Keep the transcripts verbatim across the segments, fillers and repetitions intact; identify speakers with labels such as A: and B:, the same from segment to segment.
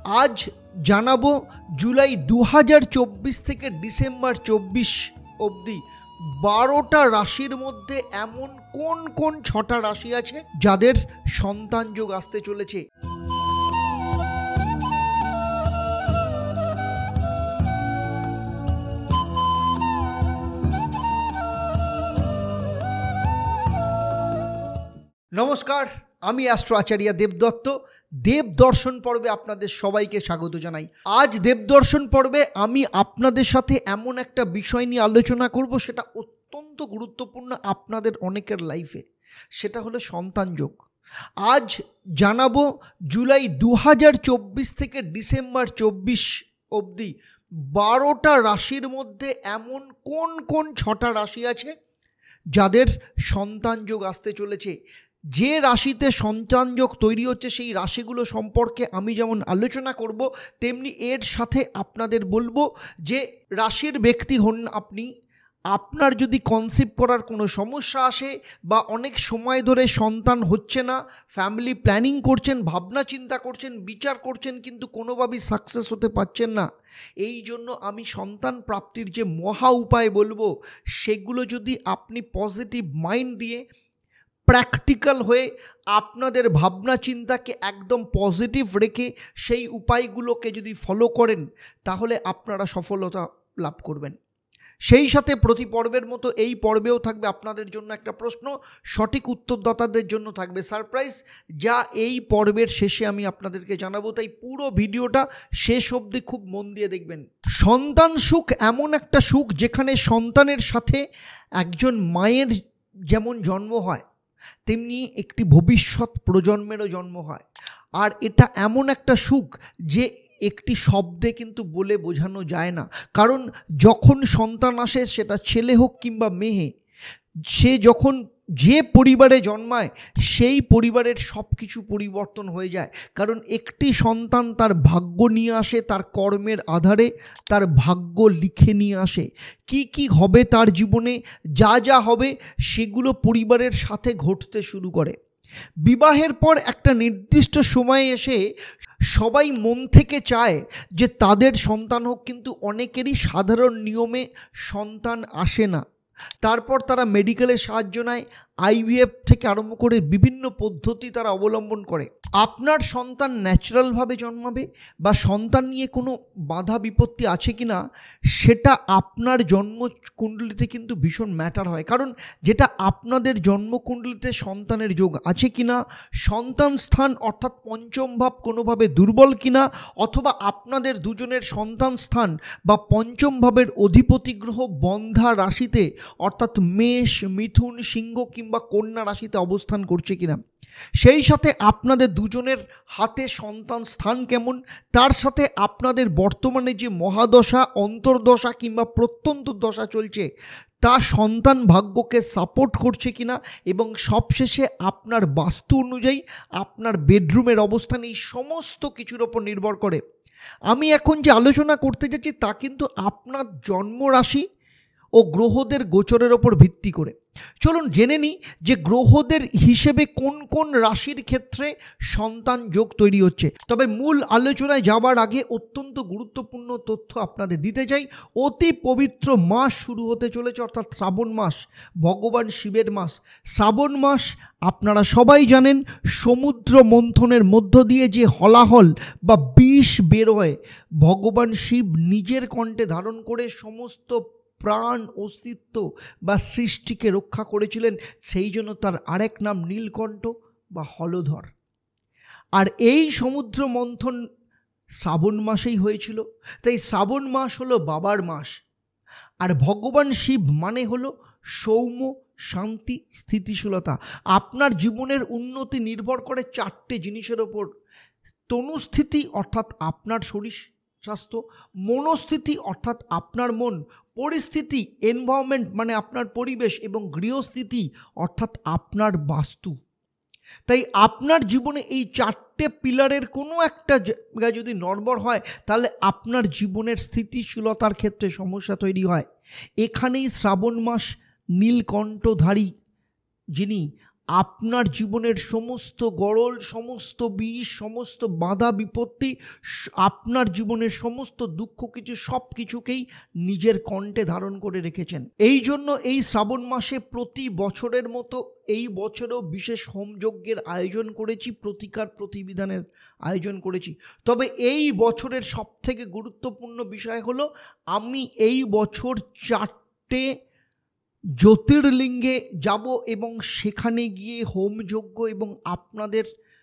A: আজ জানাবো জুলাই দু হাজার চব্বিশ থেকে ডিসেম্বর চব্বিশ অবধি বারোটা রাশির মধ্যে এমন কোন কোন ছটা রাশি আছে যাদের সন্তান যোগ আসতে চলেছে। নমস্কার, আমি অ্যাস্ট্রো আচার্য দেবদত্ত। দেবদর্শন পর্বে আপনাদের সবাইকে স্বাগত জানাই। আজ দেবদর্শন পর্বে আমি আপনাদের সাথে এমন একটা বিষয় নিয়ে আলোচনা করব, সেটা অত্যন্ত গুরুত্বপূর্ণ আপনাদের অনেকের লাইফে, সেটা হলো সন্তান যোগ। আজ জানাবো জুলাই দু হাজার চব্বিশ থেকে ডিসেম্বর চব্বিশ অবধি বারোটা রাশির মধ্যে এমন কোন কোন ছটা রাশি আছে যাদের সন্তান যোগ আসতে চলেছে। যে রাশিতে সন্তান যোগ তৈরি হচ্ছে সেই রাশিগুলো সম্পর্কে আমি যেমন আলোচনা করব, তেমনি এর সাথে আপনাদের বলবো যে রাশির ব্যক্তি হন আপনি, আপনার যদি কনসিভ করার কোনো সমস্যা আসে বা অনেক সময় ধরে সন্তান হচ্ছে না, ফ্যামিলি প্ল্যানিং করছেন, ভাবনা চিন্তা করছেন, বিচার করছেন, কিন্তু কোনোভাবেই সাকসেস হতে পারছেন না, এই জন্য আমি সন্তান প্রাপ্তির যে মহা উপায় বলবো, সেগুলো যদি আপনি পজিটিভ মাইন্ড দিয়ে প্র্যাকটিক্যাল হয়ে আপনাদের ভাবনা চিন্তাকে একদম পজিটিভ রেখে সেই উপায়গুলোকে যদি ফলো করেন, তাহলে আপনারা সফলতা লাভ করবেন। সেই সাথে প্রতি পর্বের মতো এই পর্বেও থাকবে আপনাদের জন্য একটা প্রশ্ন, সঠিক উত্তরদাতাদের জন্য থাকবে সারপ্রাইজ, যা এই পর্বের শেষে আমি আপনাদেরকে জানাবো। তাই পুরো ভিডিওটা শেষ অবধি খুব মন দিয়ে দেখবেন। সন্তান সুখ এমন একটা সুখ যেখানে সন্তানের সাথে একজন মায়ের যেমন জন্ম হয়, তেমনি একটি ভবিষ্যৎ প্রজন্মেরও জন্ম হয়। আর এটা এমন একটা সুখ যে একটি শব্দে কিন্তু বলে বোঝানো যায় না। কারণ যখন সন্তান আসে, সেটা ছেলে হোক কিংবা মেয়ে, সে যখন যে পরিবারে জন্মায় সেই পরিবারের সব কিছু পরিবর্তন হয়ে যায়। কারণ একটি সন্তান তার ভাগ্য নিয়ে আসে, তার কর্মের আধারে তার ভাগ্য লিখে নিয়ে আসে। কি কি হবে তার জীবনে, যা যা হবে সেগুলো পরিবারের সাথে ঘটতে শুরু করে। বিবাহের পর একটা নির্দিষ্ট সময়ে এসে সবাই মন থেকে চায় যে তাদের সন্তান হোক, কিন্তু অনেকেরই সাধারণ নিয়মে সন্তান আসে না। তারপর তারা মেডিকেলের সাহায্য নেয়, আইভিএফ থেকে আরম্ভ করে বিভিন্ন পদ্ধতি তারা অবলম্বন করে। আপনার সন্তান ন্যাচারালভাবে জন্মাবে বা সন্তান নিয়ে কোনো বাধা বিপত্তি আছে কি না, সেটা আপনার জন্মকুণ্ডলিতে কিন্তু ভীষণ ম্যাটার হয়। কারণ যেটা আপনাদের জন্মকুণ্ডলিতে সন্তানের যোগ আছে কি না, সন্তান স্থান অর্থাৎ পঞ্চম ভাব কোনোভাবে দুর্বল কিনা, অথবা আপনাদের দুজনের সন্তান স্থান বা পঞ্চম ভাবের অধিপতি গ্রহ বন্ধা রাশিতে অর্থাৎ মেষ, মিথুন, সিংহ কিংবা কন্যা রাশিতে অবস্থান করছে কিনা, সেই সাথে আপনাদের দুজনের হাতে সন্তান স্থান কেমন, তার সাথে আপনাদের বর্তমানে যে মহাদশা, অন্তর্দশা কিংবা প্রত্যন্ত দশা চলছে তা সন্তান ভাগ্যকে সাপোর্ট করছে কিনা, এবং সবশেষে আপনার বাস্তু অনুযায়ী আপনার বেডরুমের অবস্থান, এই সমস্ত কিছুর ওপর নির্ভর করে। আমি এখন যে আলোচনা করতে যাচ্ছি তা কিন্তু আপনার জন্মরাশি ও গ্রহদের গোচরের ওপর ভিত্তি করে। চলুন জেনে নিই যে গ্রহদের হিসেবে কোন কোন রাশির ক্ষেত্রে সন্তান যোগ তৈরি হচ্ছে। তবে মূল আলোচনায় যাবার আগে অত্যন্ত গুরুত্বপূর্ণ তথ্য আপনাদের দিতে চাই। অতি পবিত্র মাস শুরু হতে চলেছে, অর্থাৎ শ্রাবণ মাস, ভগবান শিবের মাস। শ্রাবণ মাস আপনারা সবাই জানেন, সমুদ্র মন্থনের মধ্য দিয়ে যে হলাহল বা বিষ বেরোয়, ভগবান শিব নিজের কণ্ঠে ধারণ করে সমস্ত প্রাণ, অস্তিত্ব বা সৃষ্টিকে রক্ষা করেছিলেন। সেই জন্য তার আরেক নাম নীলকণ্ঠ বা হলধর। আর এই সমুদ্র মন্থন শ্রাবণ মাসেই হয়েছিল। তাই শ্রাবণ মাস হলো বাবার মাস। আর ভগবান শিব মানে হলো সৌম্য, শান্তি, স্থিতিশীলতা। আপনার জীবনের উন্নতি নির্ভর করে চারটে জিনিসের ওপর: তনুস্থিতি অর্থাৎ আপনার শরীর স্বাস্থ্য, মনস্থিতি অর্থাৎ আপনার মন, পরিস্থিতি এনভায়রনমেন্ট মানে আপনার পরিবেশ, এবং গৃহস্থিতি অর্থাৎ আপনার বাস্তু। তাই আপনার জীবনে এই চারটে পিলারের কোনো একটা জায়গা যদি নড়বড় হয়, তাহলে আপনার জীবনের স্থিতিশীলতার ক্ষেত্রে সমস্যা তৈরি হয়। এখানেই শ্রাবণ মাস নীলকণ্ঠধারী যিনি আপনার জীবনের সমস্ত গরল, সমস্ত বিষ, সমস্ত বাধা বিপত্তি, আপনার জীবনের সমস্ত দুঃখ কিছু সব কিছুকেই নিজের কণ্ঠে ধারণ করে রেখেছেন। এই জন্য এই শ্রাবণ মাসে প্রতি বছরের মতো এই বছরেও বিশেষ হোমযজ্ঞের আয়োজন করেছি, প্রতিকার প্রতিবিধানের আয়োজন করেছি। তবে এই বছরের সবথেকে গুরুত্বপূর্ণ বিষয় হলো আমি এই বছর চারটে জ্যোতির্লিঙ্গে যাব এবং সেখানে গিয়ে হোমযজ্ঞ এবং আপনাদের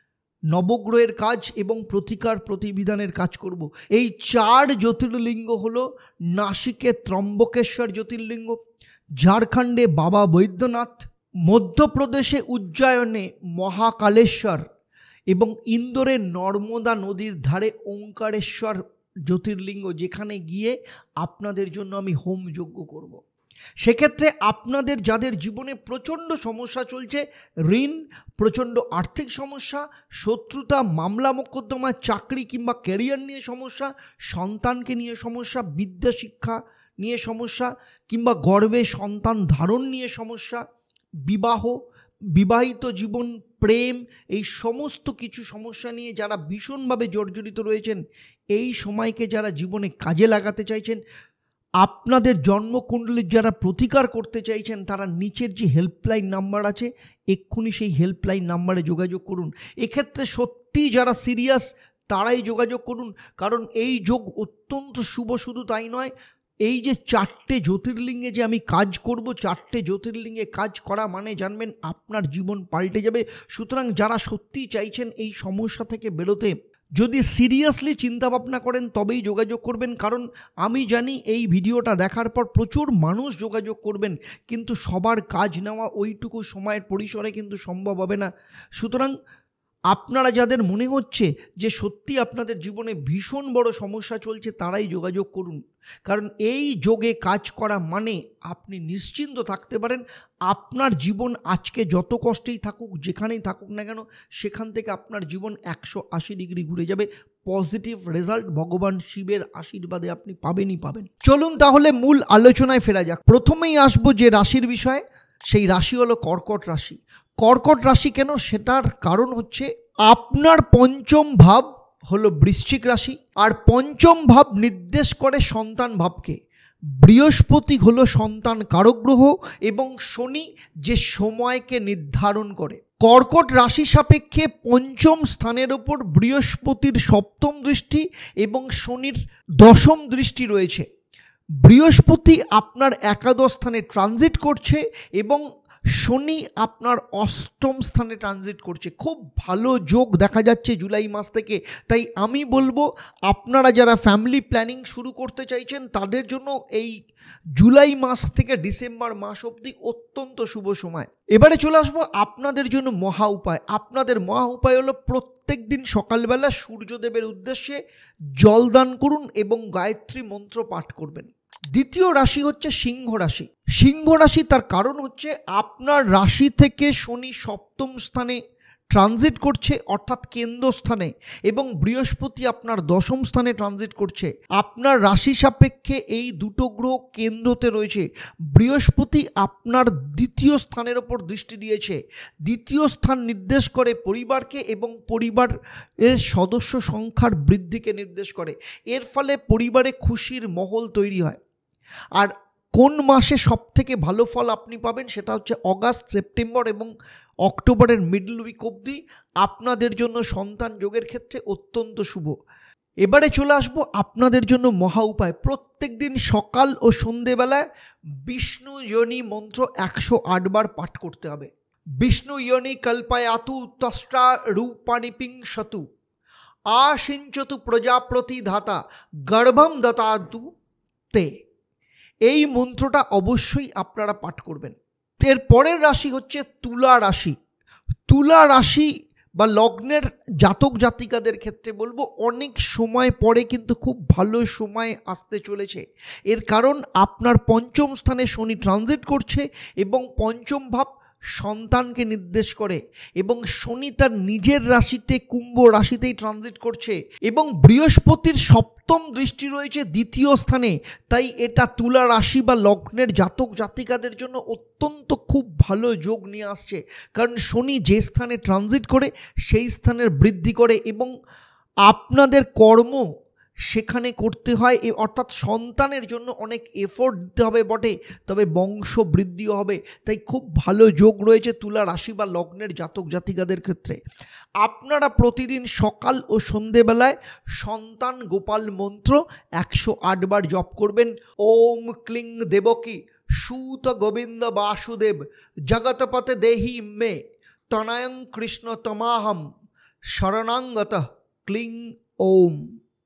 A: নবগ্রহের কাজ এবং প্রতিকার প্রতিবিধানের কাজ করব। এই চার জ্যোতির্লিঙ্গ হলো নাসিকে ত্রম্বকেশ্বর জ্যোতির্লিঙ্গ, ঝাড়খণ্ডে বাবা বৈদ্যনাথ, মধ্যপ্রদেশে উজ্জয়নে মহাকালেশ্বর এবং ইন্দোরে নর্মদা নদীর ধারে ওঙ্কারেশ্বর জ্যোতির্লিঙ্গ, যেখানে গিয়ে আপনাদের জন্য আমি হোমযজ্ঞ করব। সেক্ষেত্রে আপনাদের যাদের জীবনে প্রচণ্ড সমস্যা চলছে, ঋণ, প্রচণ্ড আর্থিক সমস্যা, শত্রুতা, মামলা মোকদ্দমা, চাকরি কিংবা ক্যারিয়ার নিয়ে সমস্যা, সন্তানকে নিয়ে সমস্যা, বিদ্যা শিক্ষা নিয়ে সমস্যা কিংবা গর্ভে সন্তান ধারণ নিয়ে সমস্যা, বিবাহ, বিবাহিত জীবন, প্রেম, এই সমস্ত কিছু সমস্যা নিয়ে যারা ভীষণভাবে জর্জরিত রয়েছেন, এই সময়কে যারা জীবনে কাজে লাগাতে চাইছেন, আপনাদের জন্মকুণ্ডলীর যারা প্রতিকার করতে চাইছেন, তারা নিচের যে হেল্পলাইন নাম্বার আছে এক্ষুনি সেই হেল্পলাইন নাম্বারে যোগাযোগ করুন। এক্ষেত্রে সত্যি যারা সিরিয়াস তারাই যোগাযোগ করুন, কারণ এই যোগ অত্যন্ত শুভ। শুধু তাই নয়, এই যে চারটে জ্যোতির্লিঙ্গে যে আমি কাজ করব, চারটে জ্যোতির্লিঙ্গে কাজ করা মানে জানবেন আপনার জীবন পাল্টে যাবে। সুতরাং যারা সত্যি চাইছেন এই সমস্যা থেকে বেরোতে, যদি সিরিয়াসলি চিন্তাভাবনা করেন তবেই যোগাযোগ করবেন, কারণ আমি জানি এই ভিডিওটা দেখার পর প্রচুর মানুষ যোগাযোগ করবেন, কিন্তু সবার কাজ নেওয়া ওইটুকু সময়ের পরিসরে কিন্তু সম্ভব হবে না। সুতরাং আপনারা যাদের মনে হচ্ছে যে সত্যি আপনাদের জীবনে ভীষণ বড় সমস্যা চলছে, তারাই যোগাযোগ করুন, কারণ এই যোগে কাজ করা মানে আপনি নিশ্চিন্ত থাকতে পারেন আপনার জীবন আজকে যত কষ্টেই থাকুক, যেখানেই থাকুক না কেন, সেখান থেকে আপনার জীবন একশো আশি ডিগ্রি ঘুরে যাবে। পজিটিভ রেজাল্ট ভগবান শিবের আশীর্বাদে আপনি পাবেনই পাবেন। চলুন তাহলে মূল আলোচনায় ফেরা যাক। প্রথমেই আসবো যে রাশির বিষয়ে, সেই রাশি হলো কর্কট রাশি। কর্কট রাশি কেন, সেটার কারণ হচ্ছে আপনার পঞ্চম ভাব হলো বৃশ্চিক রাশি, আর পঞ্চম ভাব নির্দেশ করে সন্তান ভাবকে। বৃহস্পতি হলো সন্তান কারক গ্রহ এবং শনি যে সময়কে নির্ধারণ করে। কর্কট রাশি সাপেক্ষে পঞ্চম স্থানের ওপর বৃহস্পতির সপ্তম দৃষ্টি এবং শনির দশম দৃষ্টি রয়েছে। বৃহস্পতি আপনার একাদশ স্থানে ট্রানজিট করছে এবং শনি আপনার অষ্টম স্থানে ট্রানজিট করছে। খুব ভালো যোগ দেখা যাচ্ছে জুলাই মাস থেকে। তাই আমি বলবো আপনারা যারা ফ্যামিলি প্ল্যানিং শুরু করতে চাইছেন তাদের জন্য এই জুলাই মাস থেকে ডিসেম্বর মাস অবধি অত্যন্ত শুভ সময়। এবারে চলে আসবো আপনাদের জন্য মহা উপায়। আপনাদের মহা উপায় হলো প্রত্যেক দিন সকালবেলা সূর্যদেবের উদ্দেশ্যে জলদান করুন এবং গায়ত্রী মন্ত্র পাঠ করবেন। দ্বিতীয় রাশি হচ্ছে সিংহ রাশি। সিংহ রাশি তার কারণ হচ্ছে আপনার রাশি থেকে শনি সপ্তম স্থানে ট্রানজিট করছে, অর্থাৎ কেন্দ্রস্থানে, এবং বৃহস্পতি আপনার দশম স্থানে ট্রানজিট করছে। আপনার রাশি সাপেক্ষে এই দুটো গ্রহ কেন্দ্রতে রয়েছে। বৃহস্পতি আপনার দ্বিতীয় স্থানের ওপর দৃষ্টি দিয়েছে। দ্বিতীয় স্থান নির্দেশ করে পরিবারকে এবং পরিবারের সদস্য সংখ্যার বৃদ্ধিকে নির্দেশ করে। এর ফলে পরিবারে খুশির মহল তৈরি হয়। আর কোন মাসে সবথেকে ভালো ফল আপনি পাবেন সেটা হচ্ছে অগাস্ট, সেপ্টেম্বর এবং অক্টোবরের মিডল উইক অবধি আপনাদের জন্য সন্তান যোগের ক্ষেত্রে অত্যন্ত শুভ। এবারে চলে আসবো আপনাদের জন্য মহা উপায়। প্রত্যেক দিন সকাল ও সন্ধেবেলায় বিষ্ণু যোনি মন্ত্র একশো আট বার পাঠ করতে হবে। বিষ্ণু যোনি কল্পায়াতু তস্ত্রা রূপাণিপিং শতু আশিঞ্চতু প্রজাপতি ধাতা গর্ভম দতাতু তে। এই মন্ত্রটা অবশ্যই আপনারা পাঠ করবেন। এর পরের রাশি হচ্ছে তুলা রাশি। তুলা রাশি বা লগ্নের জাতক জাতিকাদের ক্ষেত্রে বলবো অনেক সময় পরে কিন্তু খুব ভালো সময় আসতে চলেছে। এর কারণ আপনার পঞ্চম স্থানে শনি ট্রানজিট করছে এবং পঞ্চম ভাব সন্তানকে নির্দেশ করে এবং শনি তার নিজের রাশিতে কুম্ভ রাশিতেই ট্রানজিট করছে এবং বৃহস্পতির সপ্তম দৃষ্টি রয়েছে দ্বিতীয় স্থানে। তাই এটা তুলা রাশি বা লগ্নের জাতক জাতিকাদের জন্য অত্যন্ত খুব ভালো যোগ নিয়ে আসছে, কারণ শনি যে স্থানে ট্রানজিট করে সেই স্থানের বৃদ্ধি করে এবং আপনাদের কর্ম সেখানে করতে হয়, অর্থাৎ সন্তানের জন্য অনেক এফোর্ট দিতে হবে বটে, তবে বংশ বৃদ্ধিও হবে। তাই খুব ভালো যোগ রয়েছে তুলা রাশি বা লগ্নের জাতক জাতিকাদের ক্ষেত্রে। আপনারা প্রতিদিন সকাল ও সন্ধেবেলায় সন্তান গোপাল মন্ত্র একশো আট বার জপ করবেন। ওম ক্লিং দেবকী সুত গোবিন্দ বাসুদেব জগৎপতে দেহি মে তনয়ং কৃষ্ণ তমাহম শরণাঙ্গত ক্লিং ওম।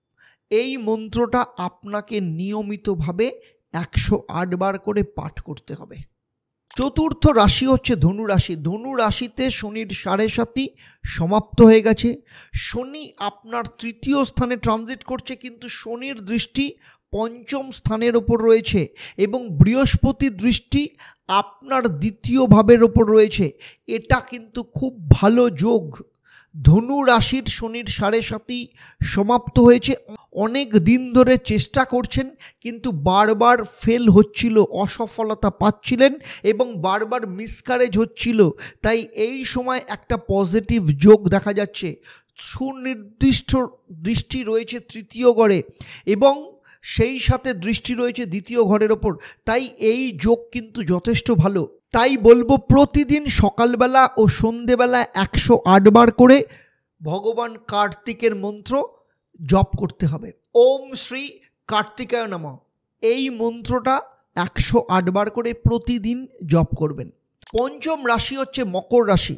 A: এই মন্ত্রটা আপনাকে নিয়মিতভাবে একশো আট বার করে পাঠ করতে হবে। চতুর্থ রাশি হচ্ছে ধনু রাশি। ধনু রাশিতে শনির সাড়ে সাতি সমাপ্ত হয়ে গেছে। শনি আপনার তৃতীয় স্থানে ট্রানজিট করছে, কিন্তু শনির দৃষ্টি পঞ্চম স্থানের ওপর রয়েছে এবং বৃহস্পতির দৃষ্টি আপনার দ্বিতীয় ভাবের ওপর রয়েছে। এটা কিন্তু খুব ভালো যোগ। ধনু রাশির শনির সাড়ে সাতি সমাপ্ত হয়েছে। অনেক দিন ধরে চেষ্টা করছেন কিন্তু বারবার ফেল হচ্ছিল, অসফলতা পাচ্ছিলেন এবং বারবার মিসক্যারেজ হচ্ছিল। তাই এই সময় একটা পজিটিভ যোগ দেখা যাচ্ছে। সুনির্দিষ্ট দৃষ্টি রয়েছে তৃতীয় ঘরে এবং সেই সাথে দৃষ্টি রয়েছে দ্বিতীয় ঘরের ওপর। তাই এই যোগ কিন্তু যথেষ্ট ভালো। তাই বলবো প্রতিদিন সকালবেলা ও সন্ধেবেলা একশো আট বার করে ভগবান কার্তিকের মন্ত্র জপ করতে হবে। ওম শ্রী কার্তিকায় নমঃ, এই মন্ত্রটা একশো আট বার করে প্রতিদিন জপ করবেন। পঞ্চম রাশি হচ্ছে মকর রাশি।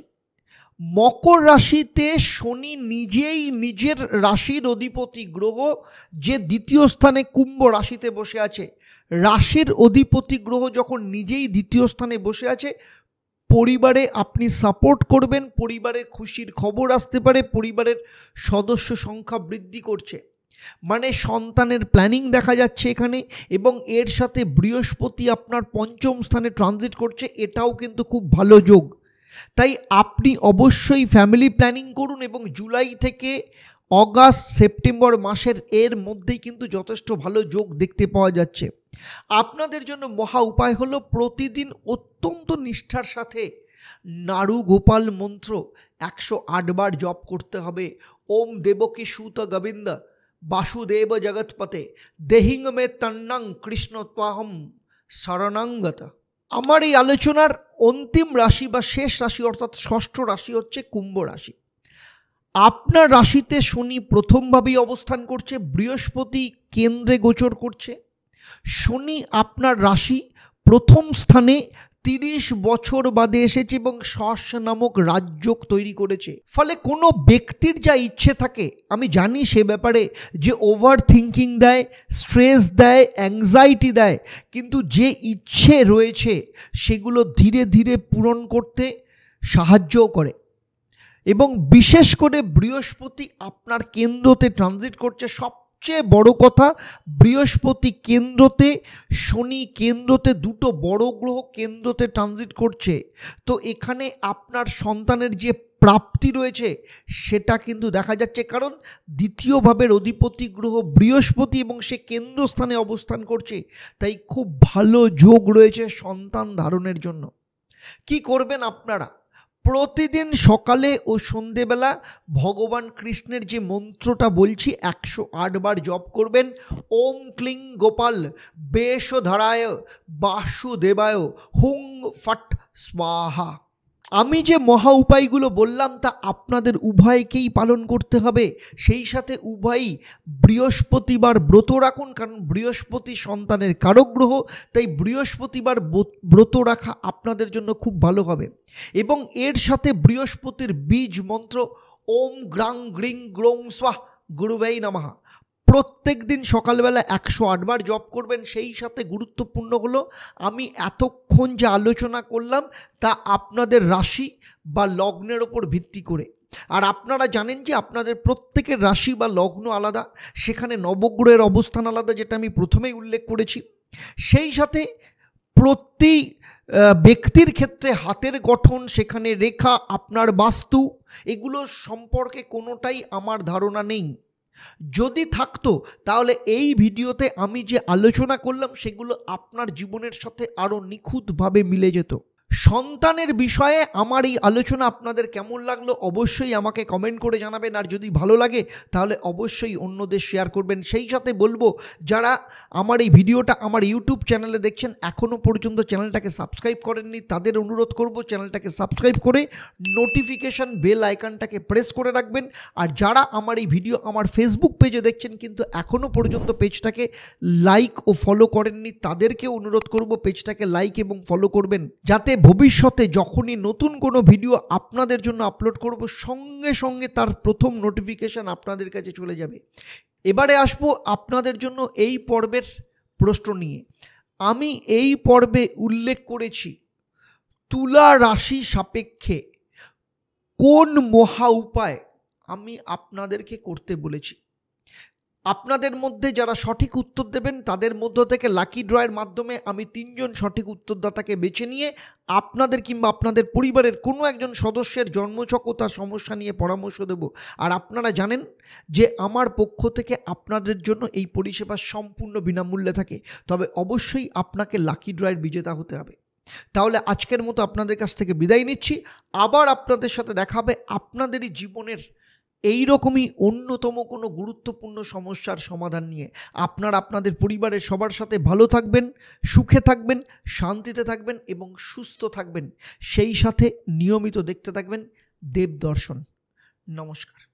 A: মকর রাশিতে শনি নিজেই নিজের রাশির অধিপতি গ্রহ, যে দ্বিতীয় স্থানে কুম্ভ রাশিতে বসে আছে। রাশির অধিপতি গ্রহ যখন নিজেই দ্বিতীয় স্থানে বসে আছে, পরিবারে আপনি সাপোর্ট করবেন, পরিবারের খুশির খবর আসতে পারে, পরিবারের সদস্য সংখ্যা বৃদ্ধি করছে, মানে সন্তানের প্ল্যানিং দেখা যাচ্ছে এখানে। এবং এর সাথে বৃহস্পতি আপনার পঞ্চম স্থানে ট্রানজিট করছে, এটাও কিন্তু খুব ভালো যোগ। তাই আপনি অবশ্যই ফ্যামিলি প্ল্যানিং করুন এবং জুলাই থেকে অগাস্ট সেপ্টেম্বর মাসের এর মধ্যেই কিন্তু যথেষ্ট ভালো যোগ দেখতে পাওয়া যাচ্ছে। আপনাদের জন্য মহা উপায় হলো প্রতিদিন অত্যন্ত নিষ্ঠার সাথে নাড়ু গোপাল মন্ত্র একশো আট বার জপ করতে হবে। ওম দেবকী সুত গোবিন্দ বাসুদেব জগৎপতে দেহিং মে তন্নং কৃষ্ণ ত্বাহম শরণাঙ্গত। আমার এই আলোচনার অন্তিম রাশি বা শেষ রাশি অর্থাৎ ষষ্ঠ রাশি হচ্ছে কুম্ভ রাশি। আপনার রাশিতে শনি প্রথমভাবেই অবস্থান করছে, বৃহস্পতি কেন্দ্রে গোচর করছে। শনি আপনার রাশি প্রথম স্থানে তিরিশ বছর বাদে এসেছে এবং শস নামক রাজযোগ তৈরি করেছে। ফলে কোনো ব্যক্তির যা ইচ্ছে থাকে, আমি জানি সে ব্যাপারে, যে ওভার থিঙ্কিং দেয়, স্ট্রেস দেয়, অ্যাংজাইটি দেয়, কিন্তু যে ইচ্ছে রয়েছে সেগুলো ধীরে ধীরে পূরণ করতে সাহায্যও করে। এবং বিশেষ করে বৃহস্পতি আপনার কেন্দ্রতে ট্রানজিট করছে। সবচেয়ে বড় কথা, বৃহস্পতি কেন্দ্রতে, শনি কেন্দ্রতে, দুটো বড় গ্রহ কেন্দ্রতে ট্রানজিট করছে। তো এখানে আপনার সন্তানের যে প্রাপ্তি রয়েছে সেটা কিন্তু দেখা যাচ্ছে, কারণ দ্বিতীয় ভাবের অধিপতি গ্রহ বৃহস্পতি এবং সে কেন্দ্রস্থানে অবস্থান করছে। তাই খুব ভালো যোগ রয়েছে সন্তান ধারণের জন্য। কি করবেন আপনারা? প্রতিদিন সকালে ও সন্ধেবেলা ভগবান কৃষ্ণের যে মন্ত্রটা বলছি একশো আট বার জপ করবেন। ওম ক্লিং গোপাল বেশধরায় বাসুদেবায় হুং ফট স্বাহা। আমি যে মহা উপায়গুলো বললাম তা আপনাদের উভয়কেই পালন করতে হবে। সেই সাথে উভয়ই বৃহস্পতিবার ব্রত রাখুন, কারণ বৃহস্পতি সন্তানের কারক গ্রহ। তাই বৃহস্পতিবার ব্রত রাখা আপনাদের জন্য খুব ভালো হবে। এবং এর সাথে বৃহস্পতির বীজ মন্ত্র ওম গ্রাং গ্রিং গ্রৌং স্বাহ গুরুবেই নমঃ প্রত্যেক দিন সকালবেলা একশো আটবার জপ করবেন। সেই সাথে গুরুত্বপূর্ণ হলো, আমি এতক্ষণ যে আলোচনা করলাম তা আপনাদের রাশি বা লগ্নের ওপর ভিত্তি করে। আর আপনারা জানেন যে আপনাদের প্রত্যেকের রাশি বা লগ্ন আলাদা, সেখানে নবগ্রহের অবস্থান আলাদা, যেটা আমি প্রথমেই উল্লেখ করেছি। সেই সাথে প্রতি ব্যক্তির ক্ষেত্রে হাতের গঠন, সেখানে রেখা, আপনার বাস্তু, এগুলো সম্পর্কে কোনোটাই আমার ধারণা নেই। যদি থাকতো তাহলে এই ভিডিওতে আমি যে আলোচনা করলাম সেগুলো আপনার জীবনের সাথে আরও নিখুঁতভাবে মিলে যেত। সন্তানের বিষয়ে আমার এই আলোচনা আপনাদের কেমন লাগলো অবশ্যই আমাকে কমেন্ট করে জানাবেন, আর যদি ভালো লাগে তাহলে অবশ্যই অন্যদের শেয়ার করবেন। সেই সাথে বলবো, যারা আমার এই ভিডিওটা আমার ইউটিউব চ্যানেলে দেখছেন এখনও পর্যন্ত চ্যানেলটাকে সাবস্ক্রাইব করেননি, তাদের অনুরোধ করব চ্যানেলটাকে সাবস্ক্রাইব করে নোটিফিকেশান বেল আইকনটাকে প্রেস করে রাখবেন। আর যারা আমার এই ভিডিও আমার ফেসবুক পেজে দেখছেন কিন্তু এখনও পর্যন্ত পেজটাকে লাইক ও ফলো করেননি, তাদেরকে অনুরোধ করব পেজটাকে লাইক এবং ফলো করবেন, যাতে ভবিষ্যতে যখনই নতুন কোনো ভিডিও আপনাদের জন্য আপলোড করব সঙ্গে সঙ্গে তার প্রথম নোটিফিকেশান আপনাদের কাছে চলে যাবে। এবারে আসবো আপনাদের জন্য এই পর্বের প্রশ্ন নিয়ে। আমি এই পর্বে উল্লেখ করেছি তুলা রাশি সাপেক্ষে কোন মহা উপায় আমি আপনাদেরকে করতে বলেছি। আপনাদের মধ্যে যারা সঠিক উত্তর দেবেন তাদের মধ্য থেকে লাকি ড্রয়ের মাধ্যমে আমি তিনজন সঠিক উত্তরদাতাকে বেছে নিয়ে আপনাদের কিংবা আপনাদের পরিবারের কোনো একজন সদস্যের জন্মছক ও তার সমস্যা নিয়ে পরামর্শ দেব। আর আপনারা জানেন যে আমার পক্ষ থেকে আপনাদের জন্য এই পরিষেবা সম্পূর্ণ বিনামূল্যে থাকে, তবে অবশ্যই আপনাকে লাকি ড্রয়ের বিজেতা হতে হবে। তাহলে আজকের মতো আপনাদের কাছ থেকে বিদায় নিচ্ছি। আবার আপনাদের সাথে দেখা হবে আপনাদেরই জীবনের এই রকমই অন্যতম কোনো গুরুত্বপূর্ণ সমস্যার সমাধান নিয়ে। আপনারা আপনাদের পরিবারের সবার সাথে ভালো থাকবেন, সুখে থাকবেন, শান্তিতে থাকবেন এবং সুস্থ থাকবেন। সেই সাথে নিয়মিত দেখতে থাকবেন দেবদর্শন। নমস্কার।